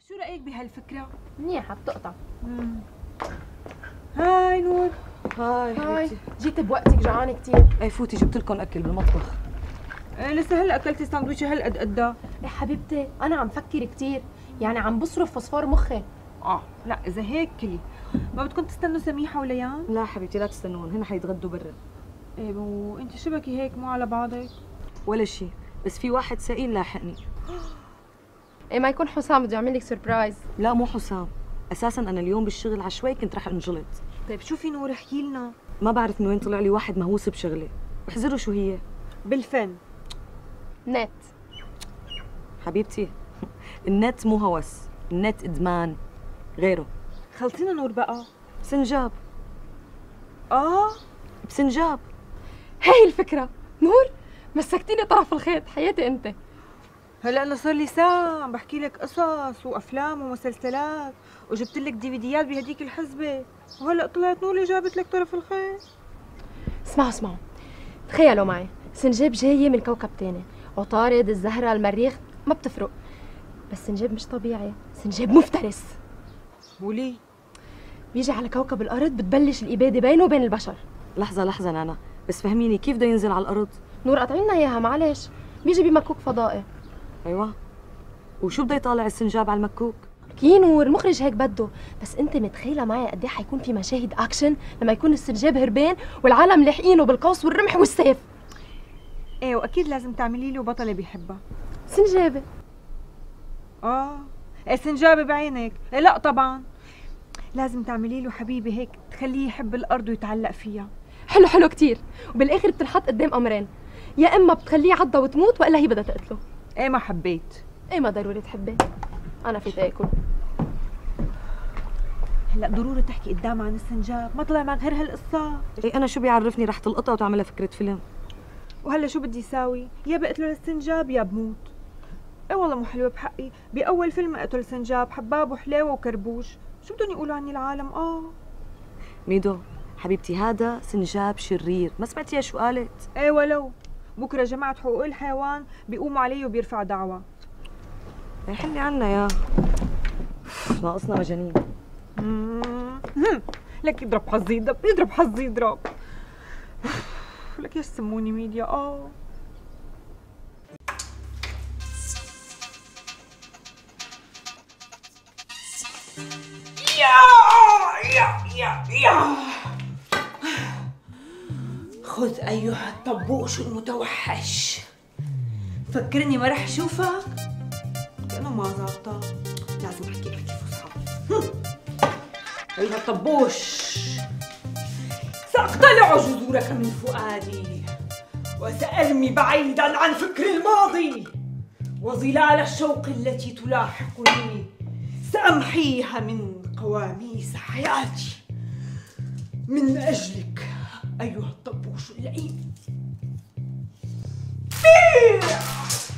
شو رأيك بهالفكرة؟ منيحة بتقطع. هاي نور. هاي جيت بوقتك، جوعانة كثير. اي فوتي جبت لكم اكل بالمطبخ. لسه هلا اكلتي ساندويشه هالقد قدها. يا حبيبتي انا عم فكر كثير، يعني عم بصرف فوسفور مخي. لا اذا هيك كلي. ما بدكم تستنوا سميحه وليان؟ لا حبيبتي لا تستنون، هن حيتغدوا برا. ايه وانت شبكي هيك مو على بعضك؟ ولا شيء، بس في واحد سئيل لاحقني. ايه ما يكون حسام بده يعمل لك سربرايز. لا مو حسام، اساسا انا اليوم بالشغل عشوائي كنت رح انجلط. طيب شوفي نور احكي لنا. ما بعرف من وين طلع لي واحد مهووس بشغله، احذروا شو هي. بالفن. نت. حبيبتي النت مو هوس، النت ادمان غيره. خلصينا نور بقى. سنجاب. بسنجاب. هي الفكرة. نور مسكتيني طرف الخيط حياتي انت. هلا انا صار لي ساعه عم بحكي لك قصص وافلام ومسلسلات وجبت لك ديفيديات بهديك الحزبه، وهلا طلعت نور اللي جابت لك طرف الخيط. اسمعوا تخيلوا معي، سنجاب جاية من كوكب تاني، عطارد، الزهرة، المريخ، ما بتفرق، بس سنجاب مش طبيعي، سنجاب مفترس. وليه؟ بيجي على كوكب الأرض بتبلش الإبادة بينه وبين البشر. لحظة نانا، بس فهميني كيف بده ينزل على الأرض؟ نور قطعي لنا إياها معلش. بيجي بمكوك فضائي. أيوة، وشو بده يطالع السنجاب على المكوك؟ كي نور المخرج هيك بده، بس انت متخيله معي قد ايه حيكون في مشاهد اكشن لما يكون السنجاب هربان والعالم لاحقينه بالقوس والرمح والسيف. ايه واكيد لازم تعملي له بطله بيحبها. سنجابه. ايه سنجابه بعينك؟ إيه لا طبعا لازم تعملي له حبيبه هيك تخليه يحب الارض ويتعلق فيها. حلو كتير، وبالاخر بتنحط قدام امرين، يا اما بتخليه يعضى وتموت والا هي بدها تقتله. ايه ما حبيت. ايه ما ضروري تحبي، انا فيت اكل. هلا ضروري تحكي قدام عن السنجاب، ما طلع معك غير هالقصه. ايه انا شو بيعرفني رح تلقطها وتعملها فكرة فيلم. وهلا شو بدي ساوي؟ يا بقتله للسنجاب يا بموت. ايه والله مو حلوه بحقي، باول فيلم قتل سنجاب حباب وحلاوه وكربوش، شو بدهم يقولوا عني العالم؟ ميدو حبيبتي هذا سنجاب شرير، ما سمعتيها شو قالت؟ ايه ولو بكره جماعه حقوق الحيوان بيقوموا علي وبيرفع دعوى. حلي عنا يا ناقصنا مجانين. لك يضرب حظي يضرب حظي يضرب. لك ايش سموني ميديا. يا خذ أيها الطبوش المتوحش. فكرني ما رح أشوفك؟ كأنه ما ظابطة، لازم أحكي فصحى. أيها الطبوش، سأقتلع جذورك من فؤادي وسأرمي بعيداً عن فكر الماضي، وظلال الشوق التي تلاحقني سأمحيها من قواميس حياتي من أجلك أيها الطبوش اللئيم.